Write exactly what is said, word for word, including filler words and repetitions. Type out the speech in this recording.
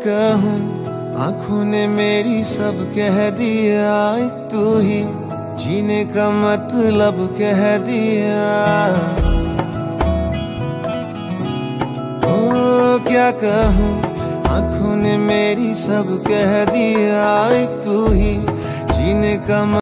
कहूँ, आंखों ने मेरी सब कह दिया, एक तू ही जीने का मतलब कह दिया। ओ क्या कहूँ, आंखों ने मेरी सब कह दिया, एक तू ही जीने का